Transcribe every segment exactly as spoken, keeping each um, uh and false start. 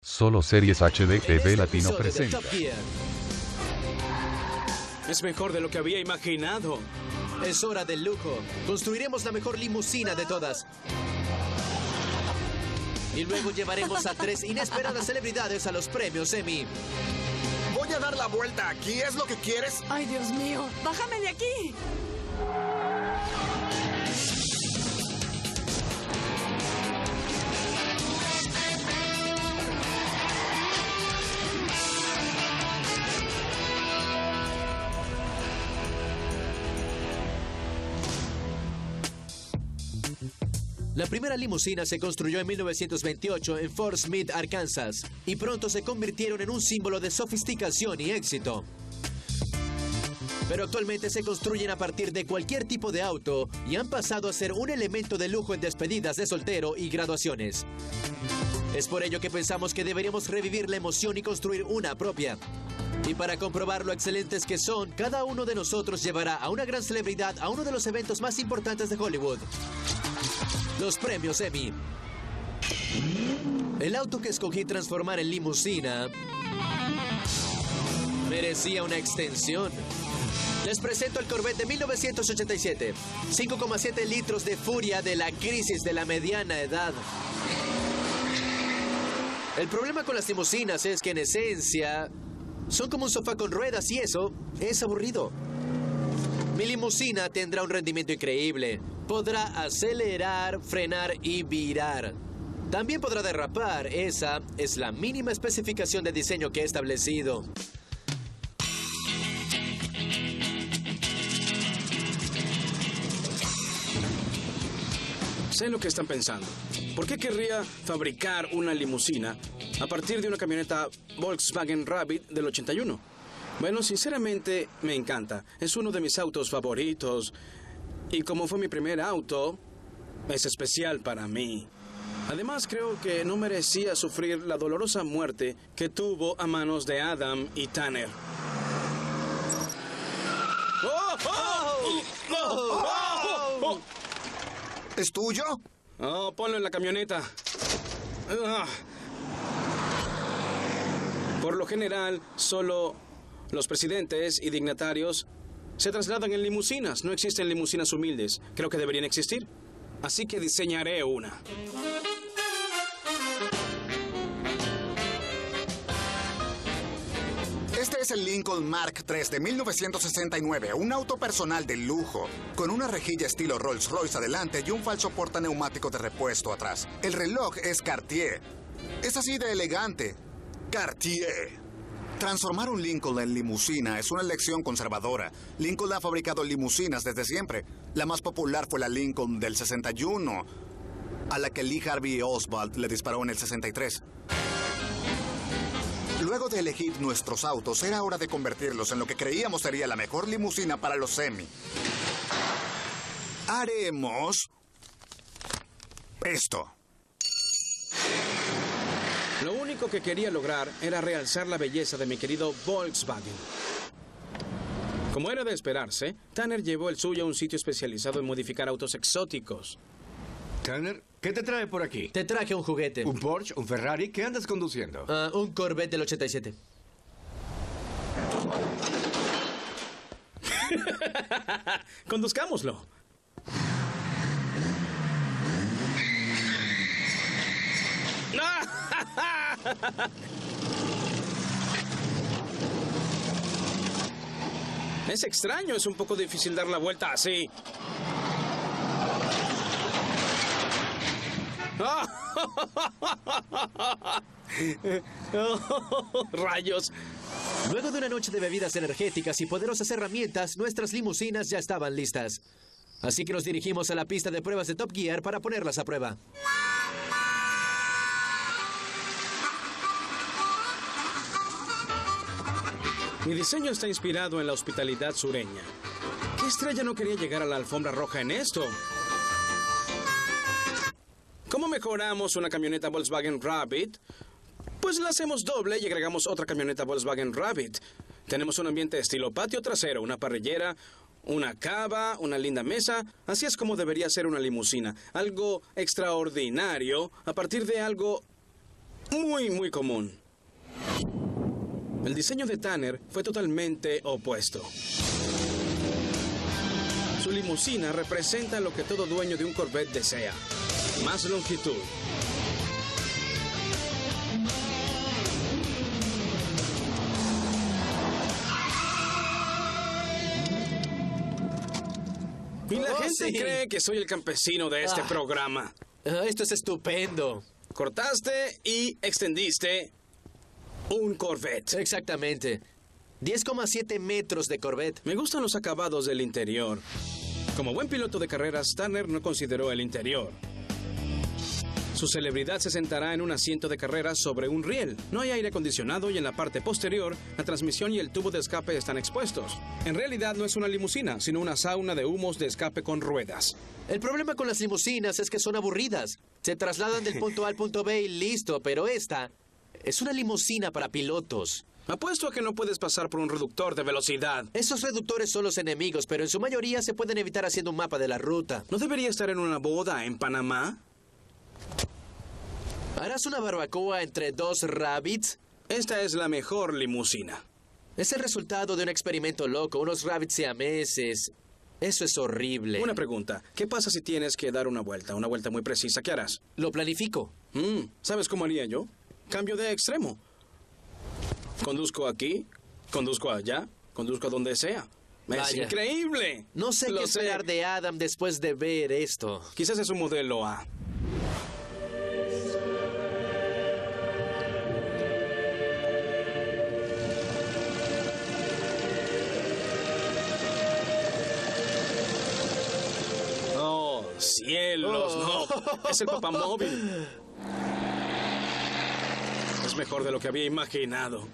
Solo Series H D T V Latino presenta. Es mejor de lo que había imaginado. Es hora del lujo. Construiremos la mejor limusina de todas. Y luego llevaremos a tres inesperadas celebridades a los premios Emmy. Voy a dar la vuelta aquí, ¿es lo que quieres? ¡Ay, Dios mío! ¡Bájame de aquí! La primera limusina se construyó en mil novecientos veintiocho en Fort Smith, Arkansas, y pronto se convirtieron en un símbolo de sofisticación y éxito. Pero actualmente se construyen a partir de cualquier tipo de auto y han pasado a ser un elemento de lujo en despedidas de soltero y graduaciones. Es por ello que pensamos que deberíamos revivir la emoción y construir una propia. Y para comprobar lo excelentes que son, cada uno de nosotros llevará a una gran celebridad a uno de los eventos más importantes de Hollywood: los premios Emmy. El auto que escogí transformar en limusina merecía una extensión. Les presento el Corvette de mil novecientos ochenta y siete. cinco coma siete litros de furia de la crisis de la mediana edad. El problema con las limusinas es que en esencia son como un sofá con ruedas y eso es aburrido. Mi limusina tendrá un rendimiento increíble. Podrá acelerar, frenar y virar. También podrá derrapar. Esa es la mínima especificación de diseño que he establecido. Sé lo que están pensando. ¿Por qué querría fabricar una limusina a partir de una camioneta Volkswagen Rabbit del ochenta y uno? Bueno, sinceramente, me encanta. Es uno de mis autos favoritos. Y como fue mi primer auto, es especial para mí. Además, creo que no merecía sufrir la dolorosa muerte que tuvo a manos de Adam y Tanner. ¡Oh! ¡Oh! ¡Oh! ¡Oh! ¡Oh! ¿Es tuyo? Oh, ponlo en la camioneta. Ah. Por lo general, solo los presidentes y dignatarios se trasladan en limusinas. No existen limusinas humildes. Creo que deberían existir. Así que diseñaré una. Este es el Lincoln Mark tres de mil novecientos sesenta y nueve, un auto personal de lujo, con una rejilla estilo Rolls-Royce adelante y un falso portaneumático de repuesto atrás. El reloj es Cartier. Es así de elegante. Cartier. Transformar un Lincoln en limusina es una elección conservadora. Lincoln ha fabricado limusinas desde siempre. La más popular fue la Lincoln del sesenta y uno, a la que Lee Harvey Oswald le disparó en el sesenta y tres. Luego de elegir nuestros autos, era hora de convertirlos en lo que creíamos sería la mejor limusina para los Emmy. Haremos esto. Lo único que quería lograr era realzar la belleza de mi querido Volkswagen. Como era de esperarse, Tanner llevó el suyo a un sitio especializado en modificar autos exóticos. Tanner, ¿qué te trae por aquí? Te traje un juguete. ¿Un Porsche? ¿Un Ferrari? ¿Qué andas conduciendo? Uh, un Corvette del ochenta y siete. Conduzcámoslo. Es extraño, es un poco difícil dar la vuelta así. ¡Rayos! Luego de una noche de bebidas energéticas y poderosas herramientas, nuestras limusinas ya estaban listas. Así que nos dirigimos a la pista de pruebas de Top Gear para ponerlas a prueba. Mi diseño está inspirado en la hospitalidad sureña. ¿Qué estrella no quería llegar a la alfombra roja en esto? ¿Cómo mejoramos una camioneta Volkswagen Rabbit? Pues la hacemos doble y agregamos otra camioneta Volkswagen Rabbit. Tenemos un ambiente estilo patio trasero, una parrillera, una cava, una linda mesa. Así es como debería ser una limusina. Algo extraordinario a partir de algo muy, muy común. El diseño de Tanner fue totalmente opuesto. Su limusina representa lo que todo dueño de un Corvette desea: más longitud. Y la Oh, gente sí. cree que soy el campesino de este Ah. programa. Ah, esto es estupendo. Cortaste y extendiste un Corvette. Exactamente. diez coma siete metros de Corvette. Me gustan los acabados del interior. Como buen piloto de carreras, Tanner no consideró el interior. Su celebridad se sentará en un asiento de carreras sobre un riel. No hay aire acondicionado y en la parte posterior, la transmisión y el tubo de escape están expuestos. En realidad no es una limusina, sino una sauna de humos de escape con ruedas. El problema con las limusinas es que son aburridas. Se trasladan del punto A al punto B y listo, pero esta es una limusina para pilotos. Apuesto a que no puedes pasar por un reductor de velocidad. Esos reductores son los enemigos, pero en su mayoría se pueden evitar haciendo un mapa de la ruta. ¿No debería estar en una boda en Panamá? ¿Harás una barbacoa entre dos rabbits? Esta es la mejor limusina. Es el resultado de un experimento loco, unos rabbits siameses. Eso es horrible. Una pregunta. ¿Qué pasa si tienes que dar una vuelta? Una vuelta muy precisa. ¿Qué harás? Lo planifico. Mm, ¿sabes cómo haría yo? Cambio de extremo. Conduzco aquí, conduzco allá, conduzco a donde sea. Es Vaya. increíble. No sé Lo qué esperar de Adam después de ver esto. Quizás es un modelo A. Oh, cielos, Oh. no. Es el papamóvil. Es mejor de lo que había imaginado.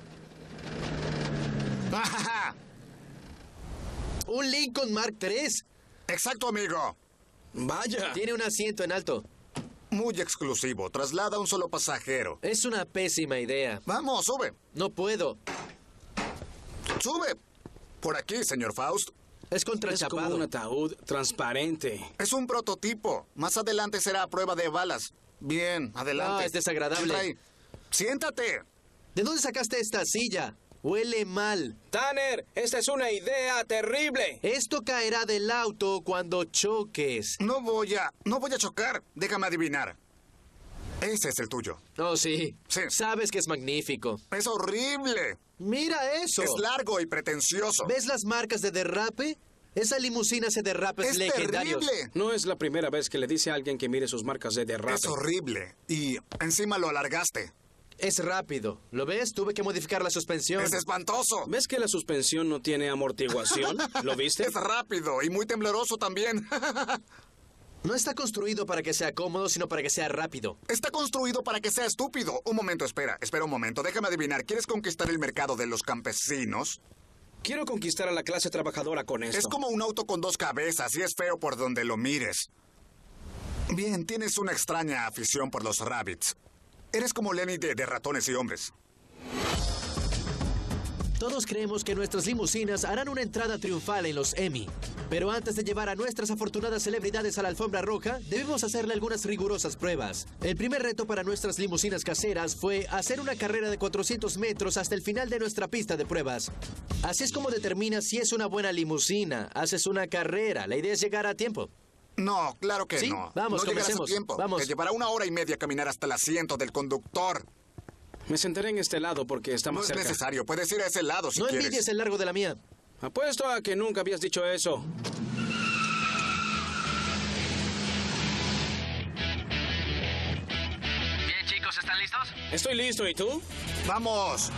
¿Un Lincoln Mark tres? Exacto, amigo. Vaya. Tiene un asiento en alto. Muy exclusivo. Traslada a un solo pasajero. Es una pésima idea. Vamos, sube. No puedo. Sube. Por aquí, señor Faust. Es Es como contrachapado. un ataúd transparente. Es un prototipo. Más adelante será a prueba de balas. Bien, adelante. No, es desagradable. Entra ahí. Siéntate. ¿De dónde sacaste esta silla? Huele mal. Tanner, esta es una idea terrible. Esto caerá del auto cuando choques. No voy a... No voy a chocar. Déjame adivinar. Ese es el tuyo. Oh, sí. Sí. Sabes que es magnífico. Es horrible. Mira eso. Es largo y pretencioso. ¿Ves las marcas de derrape? Esa limusina hace derrapes Es legendarios. terrible. No es la primera vez que le dice a alguien que mire sus marcas de derrape. Es horrible. Y encima lo alargaste. Es rápido. ¿Lo ves? Tuve que modificar la suspensión. Es espantoso. ¿Ves que la suspensión no tiene amortiguación? ¿Lo viste? Es rápido y muy tembloroso también. No está construido para que sea cómodo, sino para que sea rápido. Está construido para que sea estúpido. Un momento, espera. Espera un momento. Déjame adivinar. ¿Quieres conquistar el mercado de los campesinos? Quiero conquistar a la clase trabajadora con esto. Es como un auto con dos cabezas y es feo por donde lo mires. Bien, tienes una extraña afición por los rabbits. Eres como Lenny de, de ratones y hombres. Todos creemos que nuestras limusinas harán una entrada triunfal en los Emmy. Pero antes de llevar a nuestras afortunadas celebridades a la alfombra roja, debemos hacerle algunas rigurosas pruebas. El primer reto para nuestras limusinas caseras fue hacer una carrera de cuatrocientos metros hasta el final de nuestra pista de pruebas. Así es como determinas si es una buena limusina. Haces una carrera. La idea es llegar a tiempo. No, claro que Sí, no. vamos, no llegarás a comencemos. tiempo. Vamos. Te llevará una hora y media caminar hasta el asiento del conductor. Me sentaré en este lado porque está No más es cerca. necesario. Puedes ir a ese lado si No quieres. envidies el largo de la mía. Apuesto a que nunca habías dicho eso. Bien, chicos, ¿están listos? Estoy listo, ¿y tú? ¡Vamos!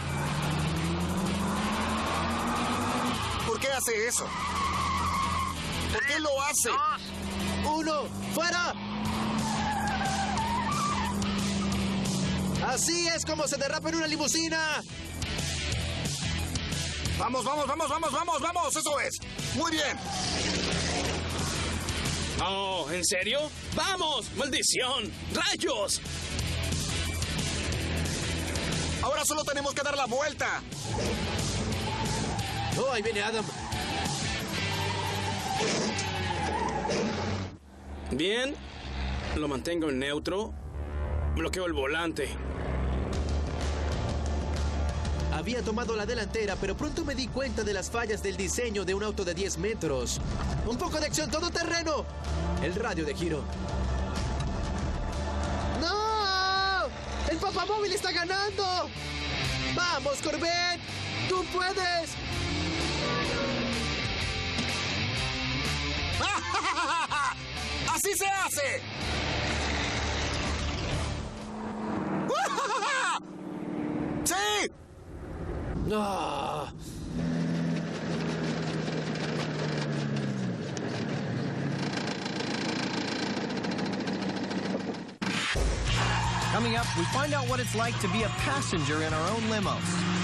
¿Por qué hace eso? ¿Por qué lo hace? Dos. ¡Uno! ¡Fuera! Así es como se derrapa en una limusina. ¡Vamos, vamos, vamos, vamos, vamos, vamos! ¡Eso es! ¡Muy bien! Oh, ¿en serio? ¡Vamos! ¡Maldición! ¡Rayos! Ahora solo tenemos que dar la vuelta. Oh, ahí viene Adam. Bien. Lo mantengo en neutro. Bloqueo el volante. Había tomado la delantera, pero pronto me di cuenta de las fallas del diseño de un auto de diez metros. ¡Un poco de acción todoterreno! El radio de giro. ¡No! ¡El papamóvil está ganando! ¡Vamos, Corvette! ¡Tú puedes! ¡Así se hace! ¡Sí! ¡Ah! Coming up, we find out what it's like to be a passenger in our own limos.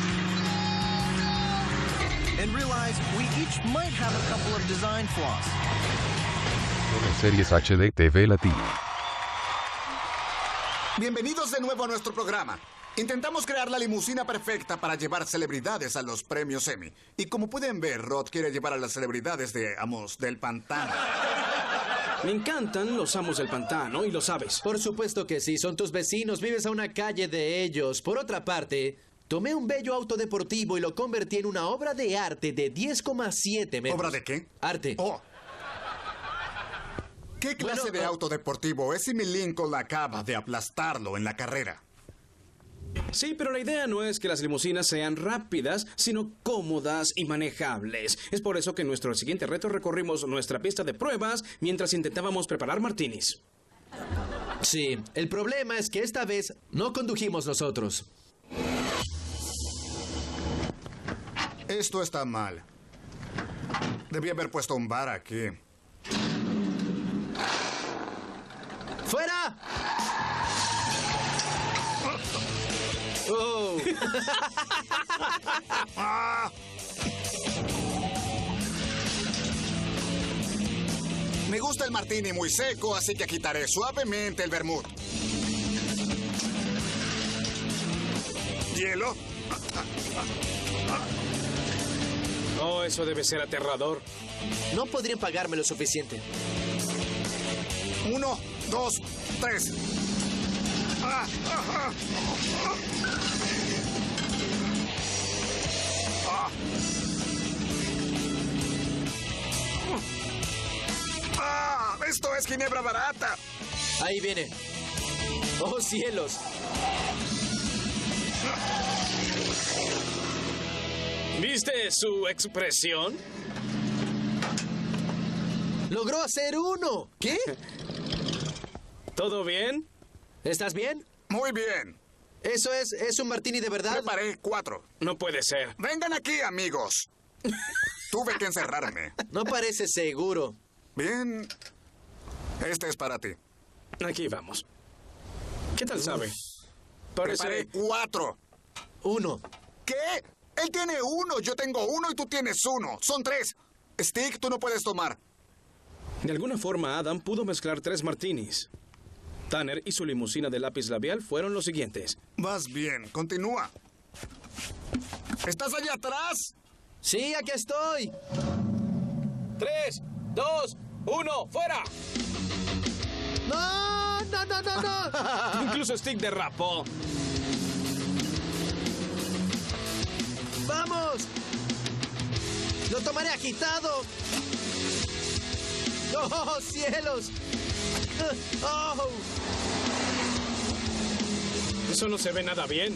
And realize we each might have a couple of design flaws. Series H D T V Latino. Bienvenidos de nuevo a nuestro programa. Intentamos crear la limusina perfecta para llevar celebridades a los premios Emmy. Y como pueden ver, Rod quiere llevar a las celebridades de Amos del Pantano. Me encantan los amos del pantano y lo sabes. Por supuesto que sí, son tus vecinos, vives a una calle de ellos. Por otra parte, tomé un bello auto deportivo y lo convertí en una obra de arte de diez coma siete metros. ¿Obra de qué? Arte. Oh. ¿Qué clase Bueno, de oh. auto deportivo es si mi Lincoln acaba de aplastarlo en la carrera? Sí, pero la idea no es que las limusinas sean rápidas, sino cómodas y manejables. Es por eso que en nuestro siguiente reto recorrimos nuestra pista de pruebas mientras intentábamos preparar martinis. Sí, el problema es que esta vez no condujimos nosotros. Esto está mal. Debí haber puesto un bar aquí. ¡Fuera! ¡Oh! ¡Ah! Me gusta el martini muy seco, así que quitaré suavemente el vermut. ¿Hielo? Oh, eso debe ser aterrador. No podrían pagarme lo suficiente. Uno, dos, tres. ¡Ah! ¡Ah! ¡Ah! ¡Ah! ¡Ah! ¡Esto es ginebra barata! Ahí viene. ¡Oh, cielos! ¿Viste su expresión? ¡Logró hacer uno! ¿Qué? ¿Todo bien? ¿Estás bien? Muy bien. ¿Eso es, es un martini de verdad? Preparé cuatro. No puede ser. Vengan aquí, amigos. Tuve que encerrarme. No parece seguro. Bien. Este es para ti. Aquí vamos. ¿Qué tal sabe? Parece... Preparé cuatro. Uno. ¿Qué? Él tiene uno, yo tengo uno y tú tienes uno. Son tres. Stick, tú no puedes tomar. De alguna forma, Adam pudo mezclar tres martinis. Tanner y su limusina de lápiz labial fueron los siguientes. Vas bien, continúa. ¿Estás allá atrás? Sí, aquí estoy. Tres, dos, uno, fuera. No, no, no, no, no. Incluso Stick derrapó. ¡Vamos! ¡Lo tomaré agitado! ¡Oh, cielos! ¡Oh! Eso no se ve nada bien.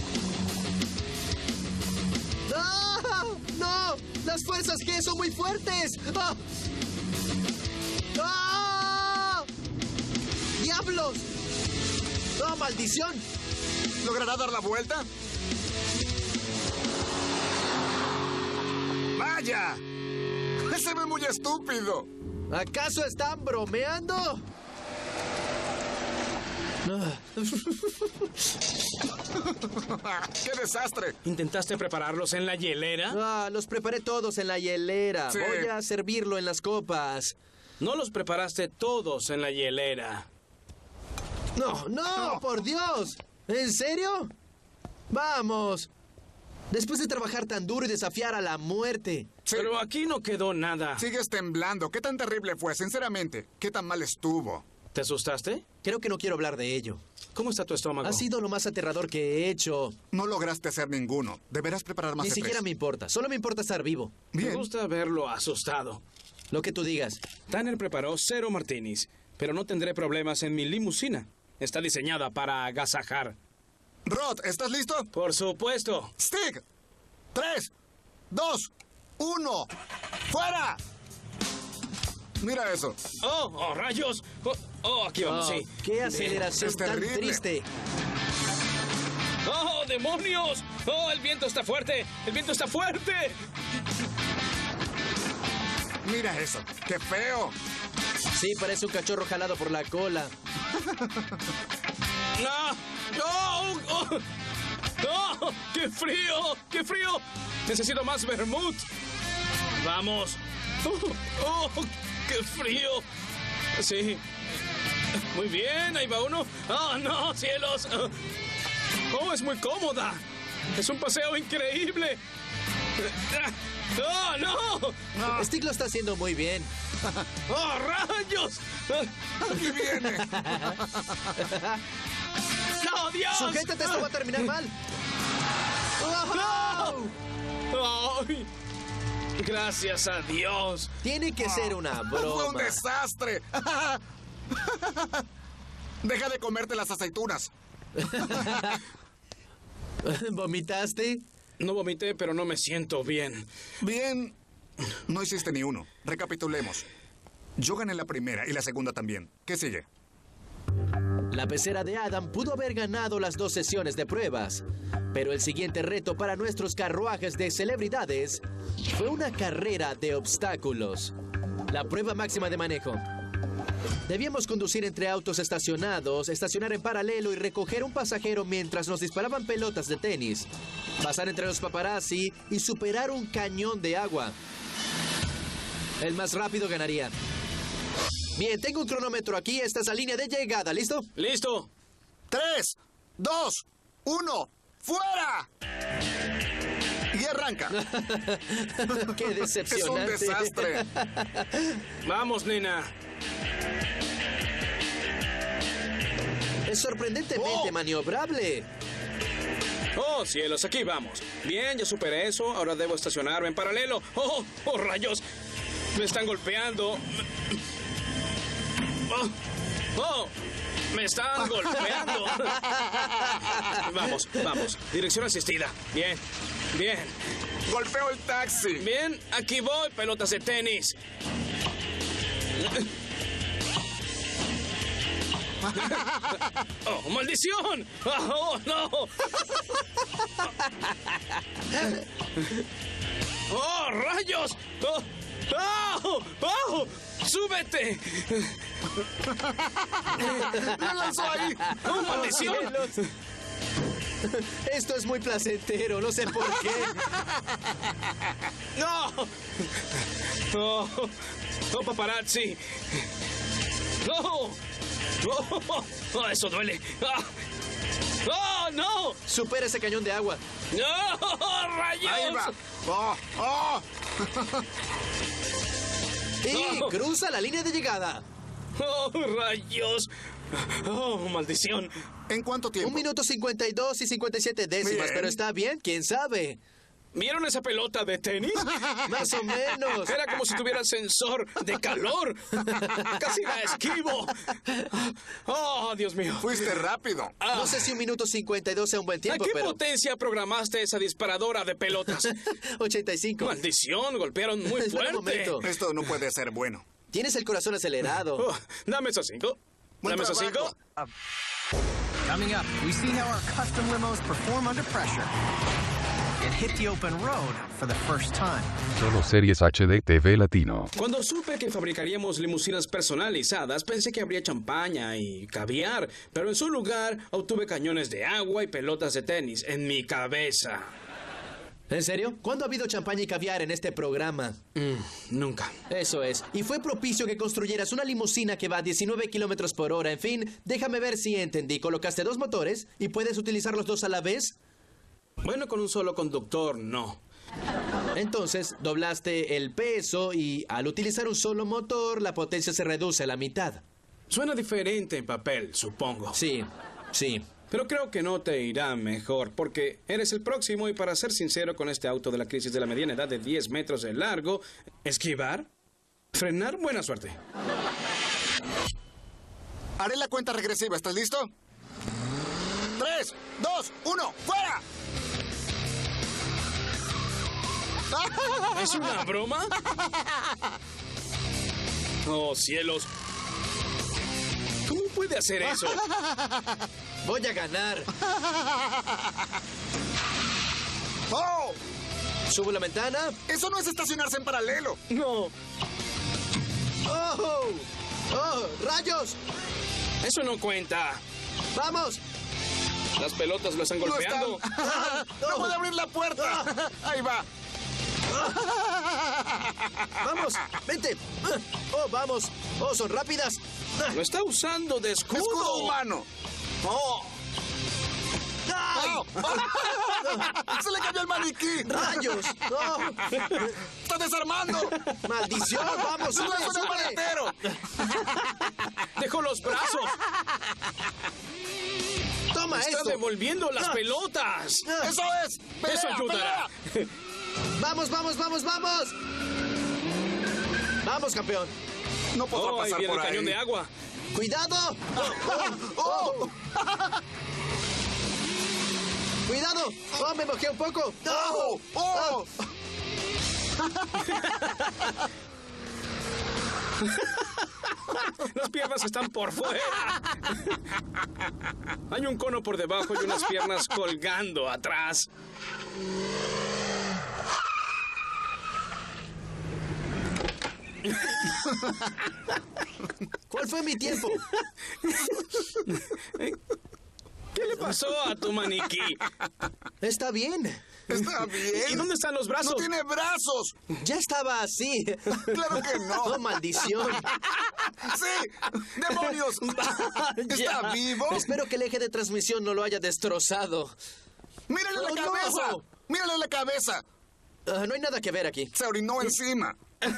¡No! ¡No! ¡Las fuerzas G son muy fuertes! ¡Oh! ¡Oh! ¡Diablos! ¡Oh, maldición! ¿Logrará dar la vuelta? ¡Vaya! ¡Se ve muy estúpido! ¿Acaso están bromeando? ¡Qué desastre! ¿Intentaste prepararlos en la hielera? Ah, los preparé todos en la hielera. Sí. Voy a servirlo en las copas. No los preparaste todos en la hielera. No, no, por Dios. ¿En serio? Vamos. Después de trabajar tan duro y desafiar a la muerte. Sí. Pero aquí no quedó nada. Sigues temblando. ¿Qué tan terrible fue, sinceramente? ¿Qué tan mal estuvo? ¿Te asustaste? Creo que no quiero hablar de ello. ¿Cómo está tu estómago? Ha sido lo más aterrador que he hecho. No lograste hacer ninguno. Deberás preparar más Ni de siquiera tres. me importa. Solo me importa estar vivo. Me Bien. gusta verlo asustado. Lo que tú digas. Tanner preparó cero martinis, pero no tendré problemas en mi limusina. Está diseñada para agasajar. Rod, ¿estás listo? Por supuesto. Stick. Tres, dos, uno. ¡Fuera! Mira eso. ¡Oh, oh rayos! Oh, oh, aquí vamos, Oh, sí. ¡Qué aceleración Es tan terrible. triste! ¡Oh, demonios! ¡Oh, el viento está fuerte! ¡El viento está fuerte! Mira eso. ¡Qué feo! Sí, parece un cachorro jalado por la cola. ¡No! ¡No! ¡Oh! ¡Oh! ¡Qué frío! ¡Qué frío! Necesito más vermut. ¡Vamos! ¡Oh! ¡Oh! ¡Qué frío! Sí. Muy bien, ahí va uno. ¡Oh, no, cielos! ¡Oh, es muy cómoda! ¡Es un paseo increíble! ¡Oh, no! Stick lo está haciendo muy bien. ¡Oh, rayos! ¡Aquí viene! ¡No, Dios! ¡Sujétate, esto va a terminar mal! ¡No! ¡Ay! Gracias a Dios. Tiene que ser una ¡Fue un broma. desastre! Deja de comerte las aceitunas. ¿Vomitaste? No vomité, pero no me siento bien. Bien. No hiciste ni uno. Recapitulemos. Yo gané la primera y la segunda también. ¿Qué sigue? La pecera de Adam pudo haber ganado las dos sesiones de pruebas, pero el siguiente reto para nuestros carruajes de celebridades fue una carrera de obstáculos. La prueba máxima de manejo. Debíamos conducir entre autos estacionados, estacionar en paralelo y recoger un pasajero mientras nos disparaban pelotas de tenis, pasar entre los paparazzi y superar un cañón de agua. El más rápido ganaría. Bien, tengo un cronómetro aquí. Esta es la línea de llegada. ¿Listo? ¡Listo! Tres, dos, uno. ¡Fuera! Y arranca. ¡Qué Es un decepcionante! desastre. ¡Vamos, nena! Es sorprendentemente Oh. maniobrable. ¡Oh, cielos! Aquí vamos. Bien, ya superé eso. Ahora debo estacionarme en paralelo. ¡Oh, oh, rayos! Me están golpeando. ¡Oh! ¡Oh! ¡Me están golpeando! Vamos, vamos. Dirección asistida. Bien, bien. Golpeo el taxi. Bien, aquí voy, pelotas de tenis. ¡Oh, maldición! ¡Oh, no! ¡Oh, rayos! ¡Oh! ¡Oh! ¡Oh! ¡Súbete! ¡Me lanzó ahí! ¡Oh, maldición! Esto es muy placentero, no sé por qué. ¡No! ¡Oh! ¡Oh, paparazzi! ¡No! ¡Oh! ¡Oh, eso duele! ¡Ah! ¡Oh, no! Supera ese cañón de agua. ¡No! ¡Rayos! Ahí va. ¡Oh, oh! Y No. cruza la línea de llegada. ¡Oh, rayos! ¡Oh, maldición! ¿En cuánto tiempo? Un minuto cincuenta y dos y cincuenta y siete décimas, Bien. pero está bien, quién sabe. ¿Vieron esa pelota de tenis? Más o menos. Era como si tuviera sensor de calor. Casi la esquivo. ¡Oh, Dios mío! Fuiste rápido. No sé si un minuto cincuenta y dos sea un buen ¿A tiempo, qué pero... potencia programaste esa disparadora de pelotas? ochenta y cinco. ¡Maldición! Golpearon muy Espera un fuerte. momento. Esto no puede ser bueno. Tienes el corazón acelerado. Oh, dame esos cinco. Buen Dame esos trabajo. cinco. Coming up, we see how our custom limos perform under pressure and hit the open road for the first time. Solo series H D T V Latino. Cuando supe que fabricaríamos limusinas personalizadas, pensé que habría champaña y caviar, pero en su lugar obtuve cañones de agua y pelotas de tenis en mi cabeza. ¿En serio? ¿Cuándo ha habido champaña y caviar en este programa? Mm, nunca. Eso es. Y fue propicio que construyeras una limusina que va a diecinueve kilómetros por hora. En fin, déjame ver si entendí. ¿Colocaste dos motores y puedes utilizar los dos a la vez? Bueno, con un solo conductor, no. Entonces, doblaste el peso y al utilizar un solo motor, la potencia se reduce a la mitad. Suena diferente en papel, supongo. Sí, sí. Pero creo que no te irá mejor, porque eres el próximo y para ser sincero con este auto de la crisis de la mediana edad de diez metros de largo, esquivar, frenar, buena suerte. Haré la cuenta regresiva. ¿Estás listo? Tres, dos, uno, ¡fuera! ¿Es una broma? Oh, cielos. ¿Cómo puede hacer eso? Voy a ganar. ¡Oh! ¿Subo la ventana? Eso no es estacionarse en paralelo. No, ¡Oh! ¡Oh! ¡Rayos! eso no cuenta. ¡Vamos! Las pelotas lo están Lo golpeando. están- ¡No puede abrir la puerta! Ahí va. ¡Vamos! ¡Vente! ¡Oh, vamos! ¡Oh, son rápidas! Lo está usando de escudo. Escudo humano. Oh, ¡Ay! ¡Oh! ¡Se le cayó el maniquí! ¡Rayos! ¡Oh! ¡Está desarmando! ¡Maldición! ¡Vamos, ¡Se sube, lanzó en el sube! paletero! dejó los brazos. ¡Toma Está esto! devolviendo las Ah. pelotas. ¡Eso es! ¡Pelea, Eso ayudará. pelea! ¡Vamos, vamos, vamos, vamos! ¡Vamos, campeón! No podrá Oh, ahí pasar viene por el cañón ahí. de agua. ¡Cuidado! ¡Oh! ¡Cuidado! ¡Oh, me mojé un poco! ¡Oh! ¡Oh! Las piernas están por fuera. Hay un cono por debajo y unas piernas colgando atrás. ¿Cuál fue mi tiempo? ¿Qué le pasó a tu maniquí? Está bien. Está bien. ¿Y dónde están los brazos? ¡No tiene brazos! Ya estaba así. ¡Claro que no! ¡Oh, maldición! ¡Sí! ¡Demonios! ¿Está vivo? Espero que el eje de transmisión no lo haya destrozado. ¡Mírale ¡Oh, la no! cabeza! ¡Mírale la cabeza! Ah, no hay nada que ver aquí. Se orinó encima.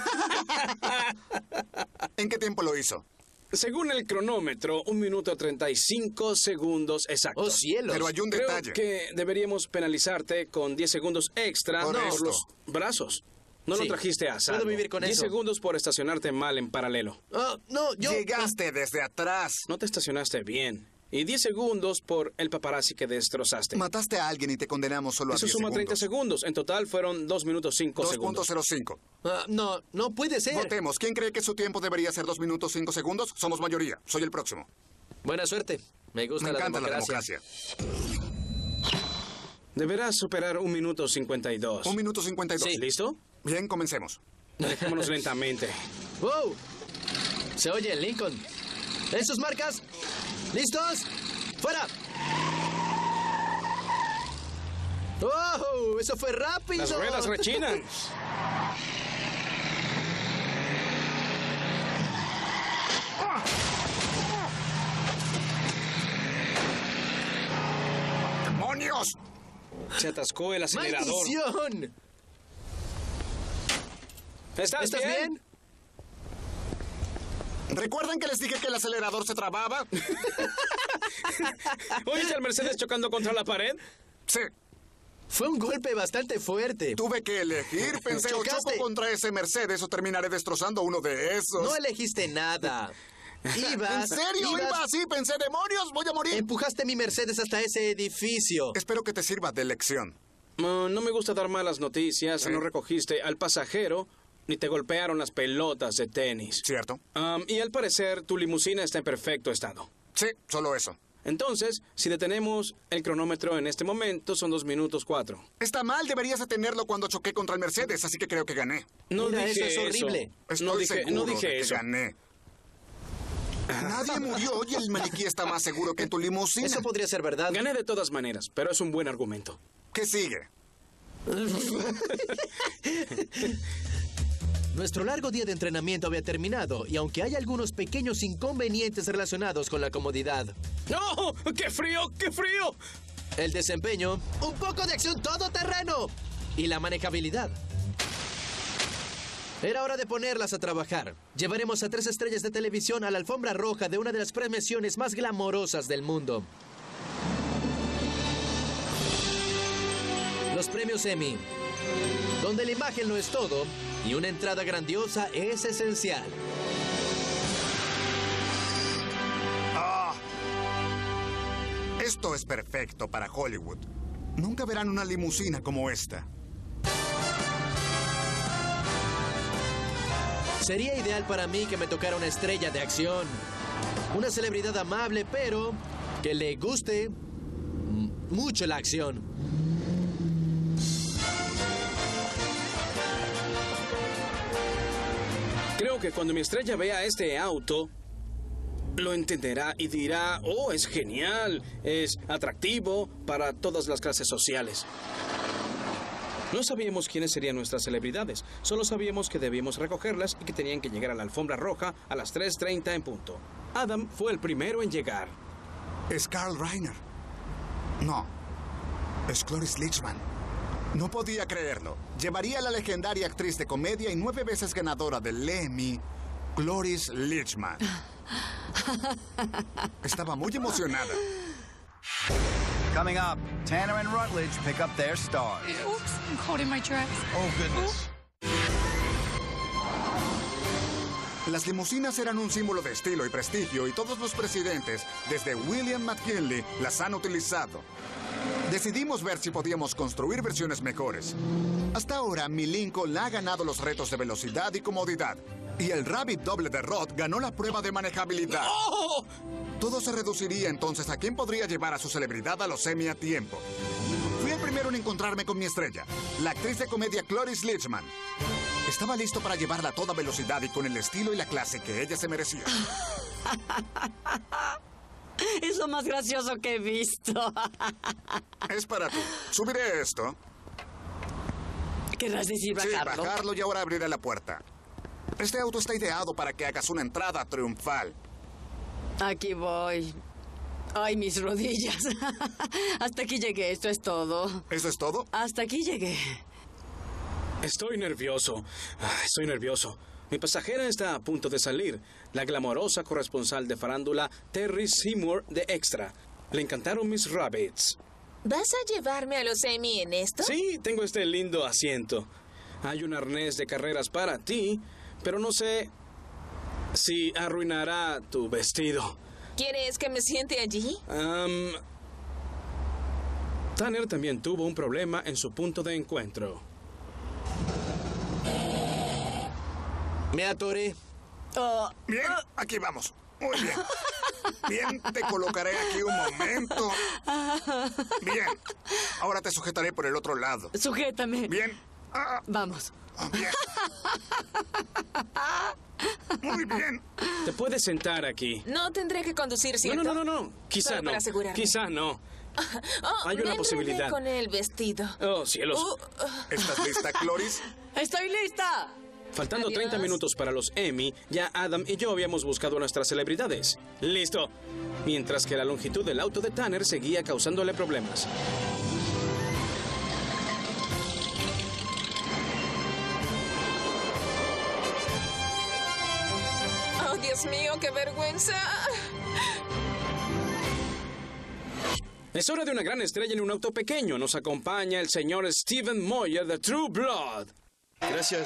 ¿En qué tiempo lo hizo? Según el cronómetro, un minuto treinta y cinco segundos exactos. ¡Oh, cielos! Pero hay un Creo detalle. que deberíamos penalizarte con diez segundos extra Por por esto. los brazos. No Sí. lo trajiste a salvo. Puedo vivir con diez eso. segundos por estacionarte mal en paralelo. Ah, no, yo... Llegaste desde atrás. No te estacionaste bien. Y diez segundos por el paparazzi que destrozaste. Mataste a alguien y te condenamos solo a Eso diez suma treinta segundos. segundos. En total fueron dos minutos cinco dos segundos. punto cero cinco. Ah, no, no puede ser. Votemos. ¿Quién cree que su tiempo debería ser dos minutos cinco segundos? Somos mayoría. Soy el próximo. Buena suerte. Me gusta Me la encanta la democracia. democracia. Deberás superar un minuto cincuenta y dos. Un minuto cincuenta y dos. Sí. ¿Listo? Bien, comencemos. Dejémonos lentamente. ¡Wow! Se oye el Lincoln. ¿En sus marcas? ¿Listos? ¡Fuera! ¡Oh! ¡Eso fue rápido! Las ruedas rechinan. ¡Demonios! Se atascó el acelerador. ¡Maldición! ¿Estás, ¿Estás bien? bien? ¿Recuerdan que les dije que el acelerador se trababa? ¿Oyes al Mercedes chocando contra la pared? Sí. Fue un golpe bastante fuerte. Tuve que elegir. Pensé o Chocaste. choco contra ese Mercedes o terminaré destrozando uno de esos. No elegiste nada. Ibas... ¿En serio? ibas- Iba así. Pensé, demonios, voy a morir. Empujaste mi Mercedes hasta ese edificio. Espero que te sirva de lección. No, no me gusta dar malas noticias. Sí. No recogiste al pasajero ni te golpearon las pelotas de tenis. ¿Cierto? Um, y al parecer tu limusina está en perfecto estado. Sí, solo eso. Entonces, si detenemos el cronómetro en este momento, son dos minutos cuatro. Está mal, deberías detenerlo cuando choqué contra el Mercedes, así que creo que gané. No Mira, dije eso es horrible. Estoy No dije, seguro no dije de que eso. gané. Nadie murió y el maniquí está más seguro que tu limusina. Eso podría ser verdad. Gané de todas maneras, pero es un buen argumento. ¿Qué sigue? Nuestro largo día de entrenamiento había terminado, y aunque hay algunos pequeños inconvenientes relacionados con la comodidad, ¡No! ¡Qué frío! ¡Qué frío! el desempeño, un poco de acción todoterreno y la manejabilidad, Era hora de ponerlas a trabajar. Llevaremos a tres estrellas de televisión a la alfombra roja de una de las premiaciones más glamorosas del mundo. Los premios Emmy, donde la imagen no es todo y una entrada grandiosa es esencial. Ah, esto es perfecto para Hollywood. Nunca verán una limusina como esta. Sería ideal para mí que me tocara una estrella de acción. Una celebridad amable, pero que le guste mucho la acción. Creo que cuando mi estrella vea este auto, lo entenderá y dirá, oh, es genial, es atractivo para todas las clases sociales. No sabíamos quiénes serían nuestras celebridades, solo sabíamos que debíamos recogerlas y que tenían que llegar a la alfombra roja a las tres treinta en punto. Adam fue el primero en llegar. Es Carl Reiner. No, es Cloris Leachman. No podía creerlo. Llevaría a la legendaria actriz de comedia y nueve veces ganadora del Emmy, Cloris Leachman. Estaba muy emocionada. Coming up, Tanner and Rutledge pick up their stars. Oops, I'm holding my dress. Oh, goodness. Las limusinas eran un símbolo de estilo y prestigio y todos los presidentes, desde William McKinley, las han utilizado. Decidimos ver si podíamos construir versiones mejores. Hasta ahora, mi Lincoln ha ganado los retos de velocidad y comodidad. Y el Rabbit doble de Roth ganó la prueba de manejabilidad. ¡Oh! Todo se reduciría entonces a quién podría llevar a su celebridad a los Emmy a tiempo. Fui el primero en encontrarme con mi estrella, la actriz de comedia Cloris Leachman. Estaba listo para llevarla a toda velocidad y con el estilo y la clase que ella se merecía. Es lo más gracioso que he visto. Es para ti. Subiré esto. ¿Querrás decir bajarlo? Sí, bajarlo y ahora abriré la puerta. Este auto está ideado para que hagas una entrada triunfal. Aquí voy. Ay, mis rodillas. Hasta aquí llegué, esto es todo. ¿Eso es todo? Hasta aquí llegué. Estoy nervioso. Ah, Estoy nervioso. Mi pasajera está a punto de salir. La glamorosa corresponsal de farándula Terry Seymour de Extra. Le encantaron mis rabbits. ¿Vas a llevarme a los Emmy en esto? Sí, tengo este lindo asiento. Hay un arnés de carreras para ti, pero no sé si arruinará tu vestido. ¿Quieres que me siente allí? Um, Tanner también tuvo un problema en su punto de encuentro. Me atoré. Oh, Bien, aquí vamos. Muy bien. Bien, te colocaré aquí un momento. Bien. Ahora te sujetaré por el otro lado. sujétame. Bien. Ah, Vamos. ah, bien. Muy bien. Te puedes sentar aquí. No tendré que conducir, No, ¿cierto? no, no, no, no. Quizá Solo no. para asegurarme. Quizá no. Oh, Hay una me enredé posibilidad. con el vestido. Oh, cielos. Uh, uh, ¿Estás lista, Cloris? ¡Estoy lista! Faltando Adiós. treinta minutos para los Emmy, ya Adam y yo habíamos buscado a nuestras celebridades. ¡Listo! Mientras que la longitud del auto de Tanner seguía causándole problemas. oh, Dios mío, qué vergüenza. Es hora de una gran estrella en un auto pequeño. Nos acompaña el señor Stephen Moyer de True Blood. Gracias.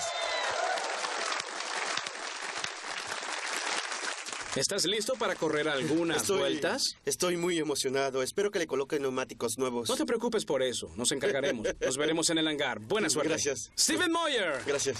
¿Estás listo para correr algunas Estoy- vueltas? Estoy muy emocionado. Espero que le coloquen neumáticos nuevos. No te preocupes por eso. Nos encargaremos. Nos veremos en el hangar. Buena suerte. Gracias. Stephen Moyer. Gracias.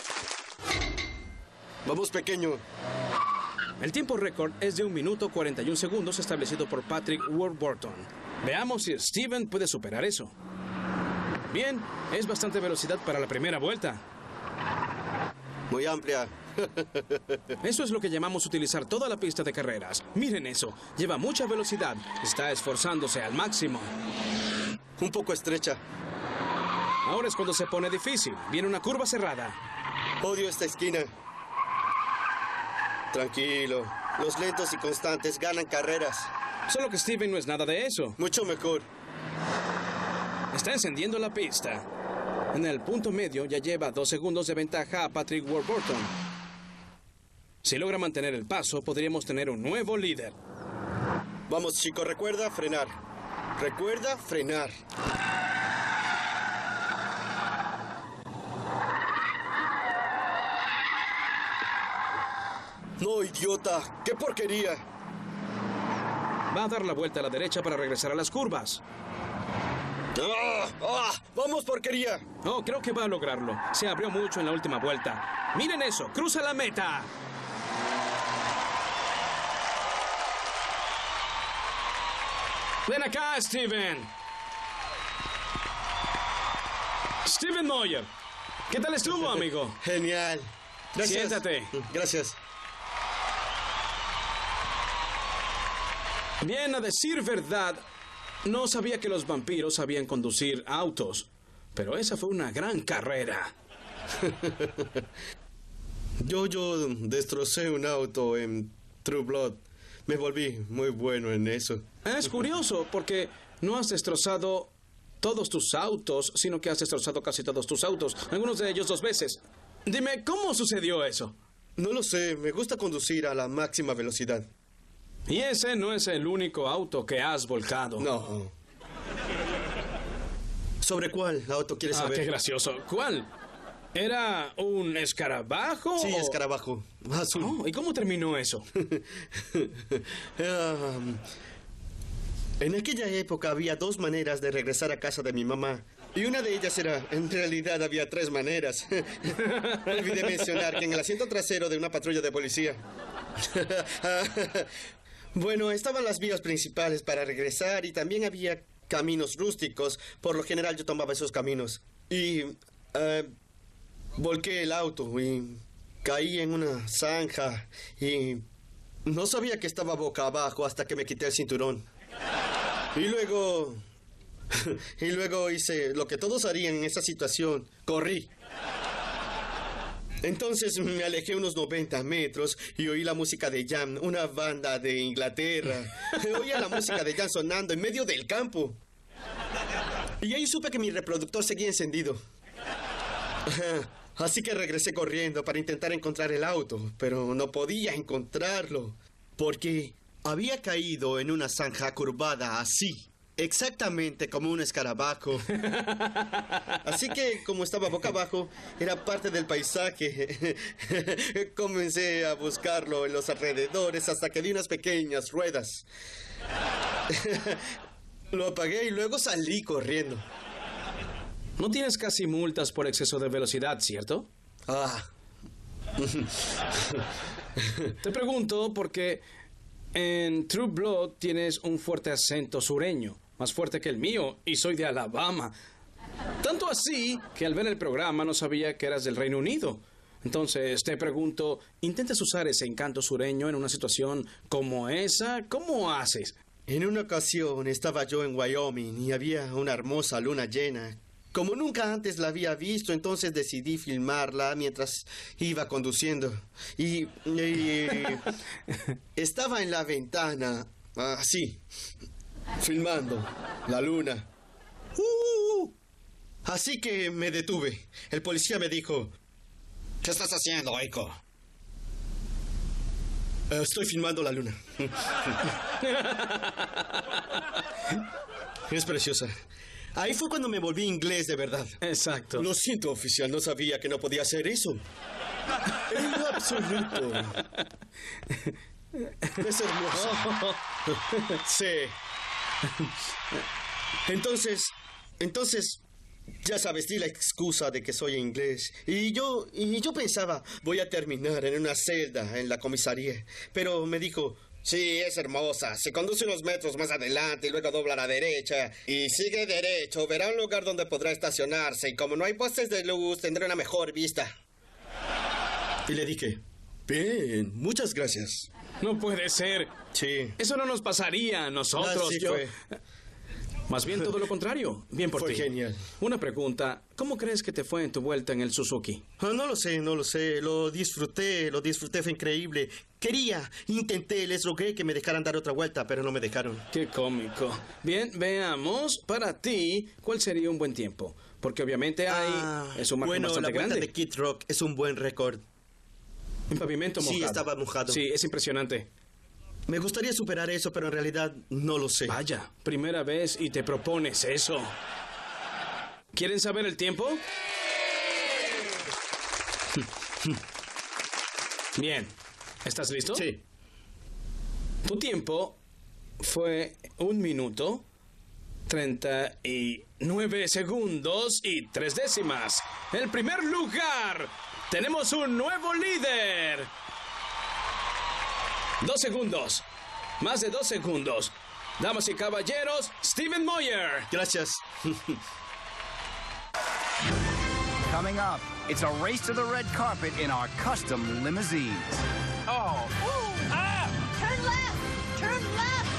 Vamos, pequeño. El tiempo récord es de un minuto cuarenta y un segundos establecido por Patrick Warburton. Veamos si Steven puede superar eso. Bien, es bastante velocidad para la primera vuelta. Muy amplia. Eso es lo que llamamos utilizar toda la pista de carreras. Miren eso, lleva mucha velocidad. Está esforzándose al máximo. Un poco estrecha. Ahora es cuando se pone difícil. Viene una curva cerrada. Odio esta esquina. Tranquilo. Los lentos y constantes ganan carreras. Solo que Steven no es nada de eso. Mucho mejor. Está encendiendo la pista. En el punto medio ya lleva dos segundos de ventaja a Patrick Warburton. Si logra mantener el paso, podríamos tener un nuevo líder. Vamos, chico, recuerda frenar. Recuerda frenar. No, idiota. ¡Qué porquería! Va a dar la vuelta a la derecha para regresar a las curvas. ¡Ah! ¡Ah! ¡Vamos, porquería! Oh, creo que va a lograrlo. Se abrió mucho en la última vuelta. ¡Miren eso! ¡Cruza la meta! ¡Ven acá, Steven! Steven Moyer. ¿Qué tal estuvo, amigo? Genial. Gracias. Siéntate. Gracias. Bien, a decir verdad, no sabía que los vampiros sabían conducir autos, pero esa fue una gran carrera. Yo, yo destrocé un auto en True Blood. Me volví muy bueno en eso. Es curioso, porque no has destrozado todos tus autos, sino que has destrozado casi todos tus autos, algunos de ellos dos veces. Dime, ¿cómo sucedió eso? No lo sé, me gusta conducir a la máxima velocidad. Y ese no es el único auto que has volcado. No. ¿Sobre cuál auto quieres Ah, saber? qué gracioso. ¿Cuál? ¿Era un escarabajo? Sí, o... escarabajo. Azul. Oh, ¿y cómo terminó eso? um, en aquella época había dos maneras de regresar a casa de mi mamá. Y una de ellas era, en realidad había tres maneras. Olvidé mencionar que en el asiento trasero de una patrulla de policía. Bueno, estaban las vías principales para regresar y también había caminos rústicos. Por lo general yo tomaba esos caminos. Y uh, volqué el auto y caí en una zanja y no sabía que estaba boca abajo hasta que me quité el cinturón. Y luego... y luego hice lo que todos harían en esa situación. Corrí. Entonces me alejé unos noventa metros y oí la música de Jam, una banda de Inglaterra. Oía la música de Jam sonando en medio del campo. Y ahí supe que mi reproductor seguía encendido. Así que regresé corriendo para intentar encontrar el auto, pero no podía encontrarlo, porque había caído en una zanja curvada así. Exactamente como un escarabajo. Así que, como estaba boca abajo, era parte del paisaje. Comencé a buscarlo en los alrededores hasta que di unas pequeñas ruedas. Lo apagué y luego salí corriendo. No tienes casi multas por exceso de velocidad, ¿cierto? Ah. Te pregunto porque en True Blood tienes un fuerte acento sureño. Más fuerte que el mío, y soy de Alabama. Tanto así que al ver el programa no sabía que eras del Reino Unido. Entonces te pregunto, ¿intentas usar ese encanto sureño en una situación como esa? ¿Cómo haces? En una ocasión estaba yo en Wyoming y había una hermosa luna llena. Como nunca antes la había visto, entonces decidí filmarla mientras iba conduciendo. Y... y estaba en la ventana, así... filmando la luna. Uh, así que me detuve. El policía me dijo: ¿qué estás haciendo, Aiko? Uh, estoy filmando la luna. Es preciosa. Ahí fue cuando me volví inglés de verdad. Exacto. Lo siento, oficial, no sabía que no podía hacer eso. En lo absoluto. Es hermoso. Sí. Entonces, entonces, ya sabes, di la excusa de que soy inglés. Y yo, y yo pensaba, voy a terminar en una celda en la comisaría. Pero me dijo, sí, es hermosa. Se conduce unos metros más adelante y luego dobla a la derecha. Y sigue derecho, verá un lugar donde podrá estacionarse. Y como no hay postes de luz, tendrá una mejor vista. Y le dije, bien, muchas gracias. No puede ser. Sí. Eso no nos pasaría a nosotros. Así yo... fue. Más bien todo lo contrario. Bien por Fue ti. genial. Una pregunta. ¿Cómo crees que te fue en tu vuelta en el Suzuki? Ah, no lo sé, no lo sé. Lo disfruté, lo disfruté, fue increíble. Quería, intenté, les rogué que me dejaran dar otra vuelta, pero no me dejaron. Qué cómico. Bien, veamos. Para ti, ¿cuál sería un buen tiempo? Porque obviamente hay... Ah, es un margen bueno, la bastante vuelta grande. de Kid Rock es un buen récord. Un pavimento mojado. Sí, estaba mojado. Sí, es impresionante. Me gustaría superar eso, pero en realidad no lo sé. Vaya, primera vez y te propones eso. ¿Quieren saber el tiempo? Bien. ¿Estás listo? Sí. Tu tiempo fue un minuto, treinta y nueve segundos y tres décimas. El primer lugar. Tenemos un nuevo líder. Dos segundos. Más de dos segundos. Damas y caballeros, Steven Moyer. Gracias. Coming up, it's a race to the red carpet in our custom limousines. Oh, ooh, ah! Turn left! Turn left!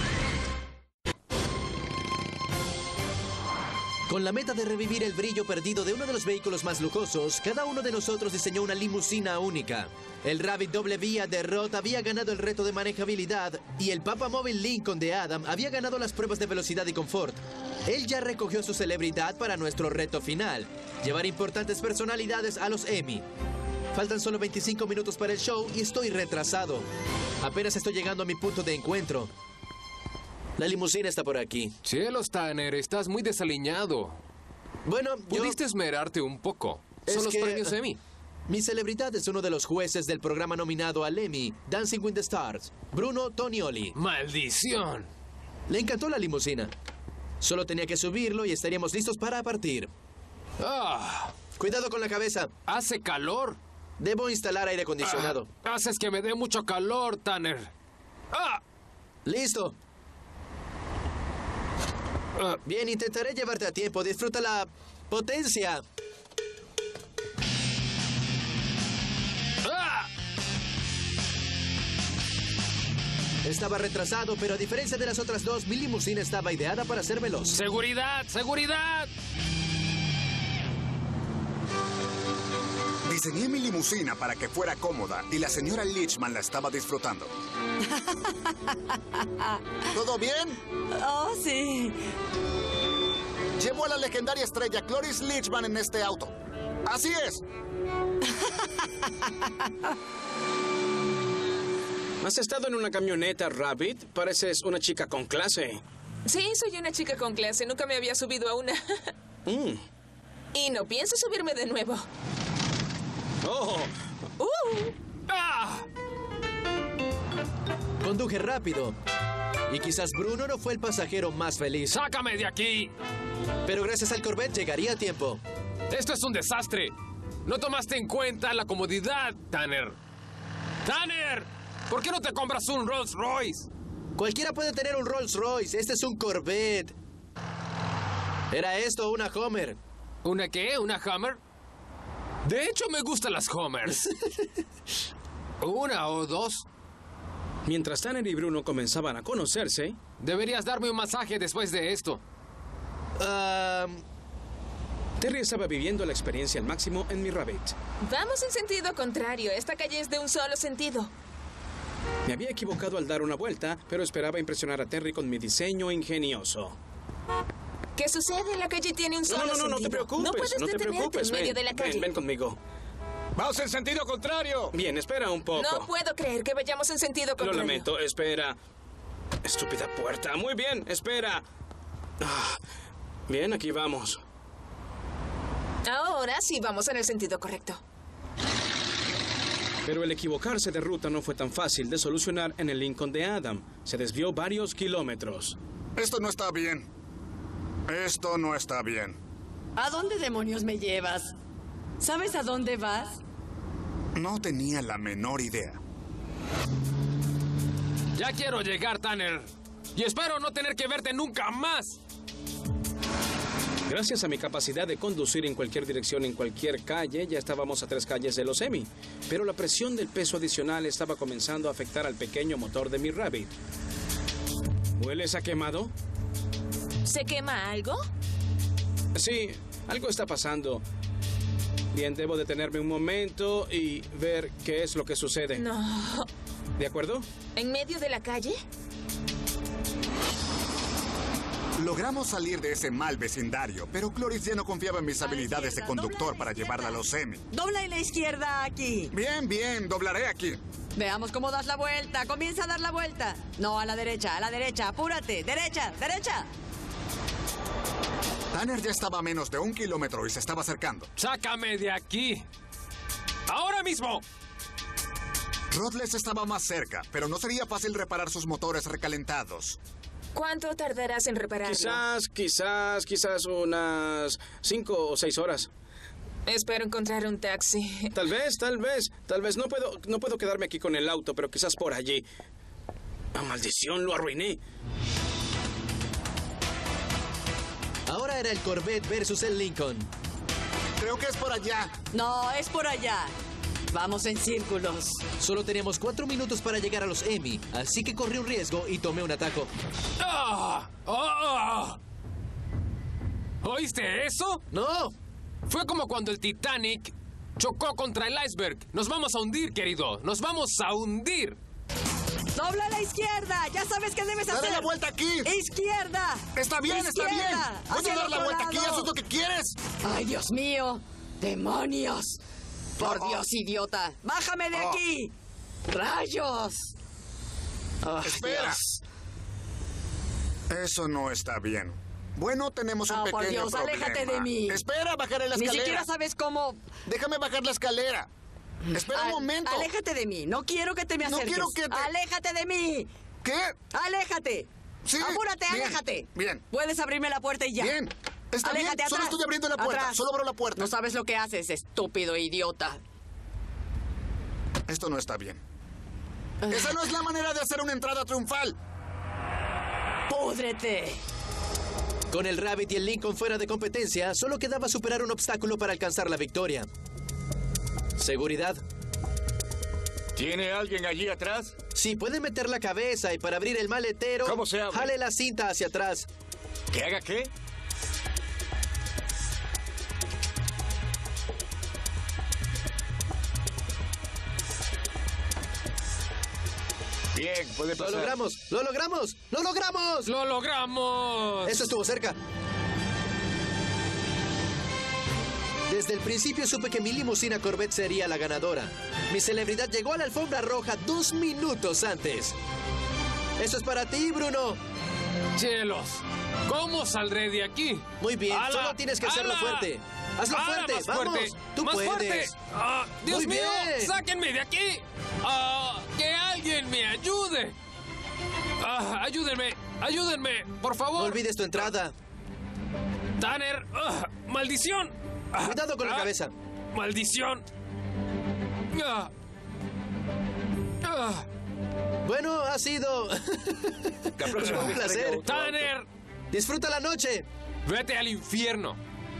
Con la meta de revivir el brillo perdido de uno de los vehículos más lujosos, cada uno de nosotros diseñó una limusina única. El Rabbit doble vía de Roth había ganado el reto de manejabilidad y el Papamóvil Lincoln de Adam había ganado las pruebas de velocidad y confort. Él ya recogió su celebridad para nuestro reto final, llevar importantes personalidades a los Emmy. Faltan solo veinticinco minutos para el show y estoy retrasado. Apenas estoy llegando a mi punto de encuentro. La limusina está por aquí. Cielos, Tanner, estás muy desaliñado. Bueno, yo... Pudiste esmerarte un poco. Es Son los que- premios Emmy. Mi celebridad es uno de los jueces del programa nominado al Emmy, Dancing with the Stars, Bruno Tonioli. ¡Maldición! Le encantó la limusina. Solo tenía que subirlo y estaríamos listos para partir. ¡Ah! Cuidado con la cabeza. Hace calor. Debo instalar aire acondicionado. Ah, haces que me dé mucho calor, Tanner. ¡Ah! ¡Listo! Ah, Bien, intentaré llevarte a tiempo. Disfruta la potencia. ¡Ah! Estaba retrasado, pero a diferencia de las otras dos, mi limusina estaba ideada para ser veloz. ¡Seguridad! ¡Seguridad! Diseñé mi limusina para que fuera cómoda y la señora Lichman la estaba disfrutando. ¿Todo bien? Oh, sí. Llevo a la legendaria estrella Cloris Lichman en este auto. ¡Así es! ¿Has estado en una camioneta, Rabbit? Pareces una chica con clase. Sí, soy una chica con clase. Nunca me había subido a una. Mm. Y no pienso subirme de nuevo. Oh, ¡Uh! ¡Ah! Conduje rápido. Y quizás Bruno no fue el pasajero más feliz. ¡Sácame de aquí! Pero gracias al Corvette llegaría a tiempo. ¡Esto es un desastre! No tomaste en cuenta la comodidad, Tanner. ¡Tanner! ¿Por qué no te compras un Rolls Royce? Cualquiera puede tener un Rolls Royce. Este es un Corvette. ¿Era esto una Hummer? ¿Una qué? ¿Una Hummer? De hecho, me gustan las Hummers. ¿Una o dos? mientras Tanner y Bruno comenzaban a conocerse, Deberías darme un masaje después de esto. Ah, Terry estaba viviendo la experiencia al máximo en mi Rabbit. Vamos en sentido contrario. Esta calle es de un solo sentido. Me había equivocado al dar una vuelta, pero esperaba impresionar a Terry con mi diseño ingenioso. ¿Qué sucede? La calle tiene un No, solo no, no, sentido. no te preocupes. No puedes no te detenerte preocupes. en medio Ven, de la calle. ven, ven conmigo. ¡Vamos en sentido contrario! Bien, espera un poco. No puedo creer que vayamos en sentido Lo contrario. lamento, espera. Estúpida puerta. Muy bien, espera. Ah, bien, aquí vamos. Ahora sí vamos en el sentido correcto. Pero el equivocarse de ruta no fue tan fácil de solucionar en el Lincoln de Adam. Se desvió varios kilómetros. Esto no está bien. Esto no está bien. ¿A dónde demonios me llevas? ¿Sabes a dónde vas? No tenía la menor idea. Ya quiero llegar, Tanner. Y espero no tener que verte nunca más. Gracias a mi capacidad de conducir en cualquier dirección, en cualquier calle, ya estábamos a tres calles de los Emmy. Pero la presión del peso adicional estaba comenzando a afectar al pequeño motor de mi Rabbit. ¿Hueles a quemado? ¿Se quema algo? Sí, algo está pasando. Bien, debo detenerme un momento y ver qué es lo que sucede. No. ¿De acuerdo? ¿En medio de la calle? Logramos salir de ese mal vecindario, pero Cloris ya no confiaba en mis habilidades de conductor para llevarla a los Emmy. Dobla en la izquierda aquí. Bien, bien, doblaré aquí. Veamos cómo das la vuelta. Comienza a dar la vuelta. No, a la derecha, a la derecha. Apúrate. Derecha, derecha. Tanner ya estaba a menos de un kilómetro y se estaba acercando. ¡Sácame de aquí! ¡Ahora mismo! Rodles estaba más cerca, pero no sería fácil reparar sus motores recalentados. ¿Cuánto tardarás en repararlo? Quizás, quizás, quizás unas cinco o seis horas. Espero encontrar un taxi. Tal vez, tal vez, tal vez. No puedo, no puedo quedarme aquí con el auto, pero quizás por allí. ¡Ah, maldición! Lo arruiné. Ahora era el Corvette versus el Lincoln. Creo que es por allá. No, es por allá. Vamos en círculos. Solo teníamos cuatro minutos para llegar a los Emmy, así que corrí un riesgo y tomé un atajo. ¡Ah! ¡Ah! ¿Oíste eso? ¡No! Fue como cuando el Titanic chocó contra el iceberg. Nos vamos a hundir, querido. Nos vamos a hundir. ¡Dobla a la izquierda! ¡Ya sabes qué debes hacer! ¡Dale la vuelta aquí! ¡Izquierda! ¡Está bien, ¡Izquierda! está bien! ¡Hacia ¿Puedes dar el la otro vuelta aquí? lado! ¿Eso es lo que quieres? ¡Ay, Dios mío! ¡Demonios! ¡Por Oh, oh. Dios, idiota! ¡Bájame de Oh. aquí! ¡Rayos! Oh, Espera. Dios. Eso no está bien. Bueno, tenemos un Oh, por pequeño Dios, problema. aléjate de mí. Espera, bajaré la Ni escalera. siquiera sabes cómo... Déjame bajar la escalera. Espera Al- un momento. Aléjate de mí. No quiero que te me No acerques. quiero que te- ¡Aléjate de mí! ¿Qué? ¡Aléjate! Sí. ¡Apúrate, Bien, aléjate! Bien. Puedes abrirme la puerta y ya. Bien. Está Aléjate, bien. Solo atrás. estoy abriendo la puerta. Atrás. Solo abro la puerta. No sabes lo que haces, estúpido idiota. Esto no está bien. Esa no es la manera de hacer una entrada triunfal. ¡Púdrete! Con el Rabbit y el Lincoln fuera de competencia, solo quedaba superar un obstáculo para alcanzar la victoria. Seguridad. ¿Tiene alguien allí atrás? Sí, puede meter la cabeza y para abrir el maletero, ¿Cómo se abre? jale la cinta hacia atrás. ¿Que haga qué? Bien, puede ¡Lo pasar. logramos! ¡Lo logramos! ¡Lo logramos! ¡Lo logramos! Eso estuvo cerca. Desde el principio supe que mi limusina Corvette sería la ganadora. Mi celebridad llegó a la alfombra roja dos minutos antes. Eso es para ti, Bruno. ¡Cielos! ¿Cómo saldré de aquí? Muy bien, ¡Ala! solo tienes que hacerlo ¡Ala! fuerte. Hazlo ¡Ala, fuerte, más vamos. fuerte! Tú ¡Más puedes. fuerte! ¡Ah, ¡Dios Muy mío! bien. ¡Sáquenme de aquí! ¡Ah, ¡que alguien me ayude! ¡Ah, ayúdenme! ¡Ayúdenme! ¡Por favor! No olvides tu entrada. ¡Tanner! ¡Ah, ¡maldición! Ah, Cuidado con la ah, cabeza. ¡Maldición! Ah. Ah. Bueno, ha sido La próxima un vez placer. traiga otro auto. ¡Tanner! Disfruta la noche. ¡Vete al infierno!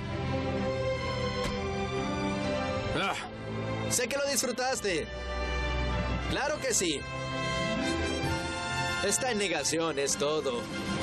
Ah. Sé que lo disfrutaste. Claro que sí. Está en negación, es todo.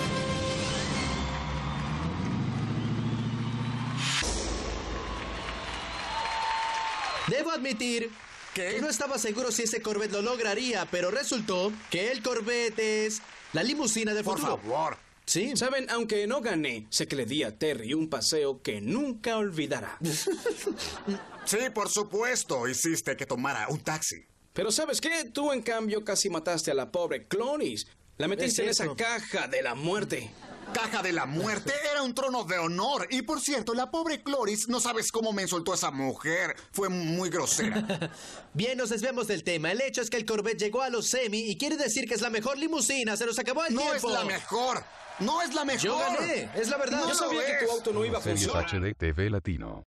Debo admitir ¿Qué? que no estaba seguro si ese Corvette lo lograría, pero resultó que el Corvette es la limusina del Por futuro. favor. Sí. Saben, aunque no gané, sé que le di a Terry un paseo que nunca olvidará. Sí, por supuesto. Hiciste que tomara un taxi. Pero ¿sabes qué? Tú, en cambio, casi mataste a la pobre Cloris. La metiste en Es esa cierto. caja de la muerte. Caja de la muerte era un trono de honor. Y por cierto, la pobre Cloris, no sabes cómo me insultó esa mujer. Fue muy grosera. Bien, nos desviamos del tema. El hecho es que el Corvette llegó a los semi y quiere decir que es la mejor limusina. Se nos acabó el No tiempo. es la mejor. No es la mejor. Yo gané, es la verdad. No Yo lo sabía que es. tu auto no iba a Series funcionar. H D T V Latino.